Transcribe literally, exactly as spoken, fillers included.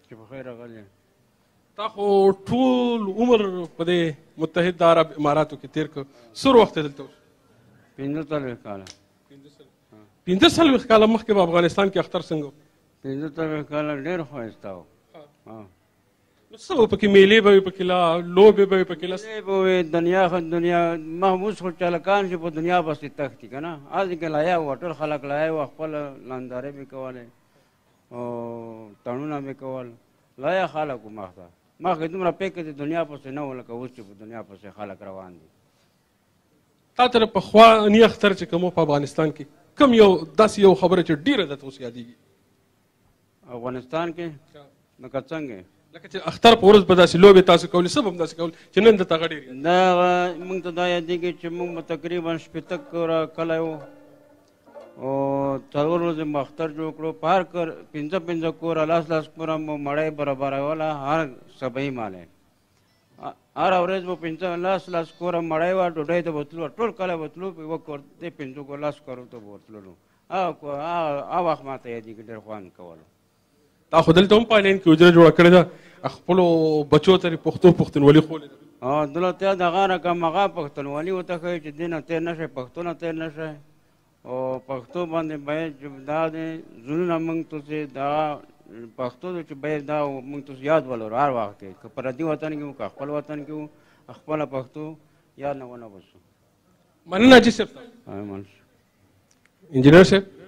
چې په خیر راغلی. تا خو ټول عمر په دې متحده عرب اماراتو کې تېر کړ، څومره وخت یې دلته اوسه؟ پنځه څلوېښت کاله. پنځه څلوېښت کاله مخکې په افغانستان کې اختر څنګه و؟ پنځه څلوېښت کاله ډېر ښایسته و. نو څه به پکې میلې به وي پکې لا لوبې به وي پکې لس میلې به وي دنیا خو دنیا محبوس خو چلکان چې په دنیا پسې تښتي که نه. هسې کې لایا وه، ټول خلک لایا وه، خپله لاندارۍ به یې کولې او تړونه به یې کول. لایا خلک وو مخته. مخکې دومره فکر د دنیا پسې نه و لکه اوس چې په دنیا پسې خلک روان دي. تا ته د پخواني اختر چې کوم په افغانستان کې کوم یو داسې یو خبره چې ډېره درته اوس یادېږي؟ افغانستان کې لکه څنګه لکه چې اختر په ورځ به داسې لوبې تاسو کولې، څه به هم داسې کول چې نن درته هغه ډېر دا موږ ته دا یادېږي چې موږ به تقریبا شپېته کوره کلی وو او څلور ورځې مو اختر جوړ کړو. په هر کور پنځه پنځه کوره لاس لاس کوره مو مړۍ برابروله، هر سبعي مالۍ هره ورځ به پنځه لاس لاس کوره مړۍ وه، ډوډۍ ته به تلو، ټول کلی به تلو، یوه کور دې پنځو کور لاس کورو ته به ورتللو. هغه وخت ما ته یادېږي، ډېر خوند کولو. تا خو دلته هم پاینین کې حجره جوړه کړې ده، خپلو بچو ته یې پښتو پښتونولي ښولې ده؟ دلته دغه رقم هغه پښتونولي ورته ښایي چې دې نه تېر نه شئ، پښتو نه تېر نه شئ او پښتو باندې باید چې دا دی زړونه موږ تاسې دغه پښتو ده چې باید دا موږ تاسې یاد ولرو هر وخت کې، که پردي وطن کې وو که خپل وطن کې وو، خپله پښتو یاد نه ونه بسو. مننه حاجي صاحب. انجینر صاحب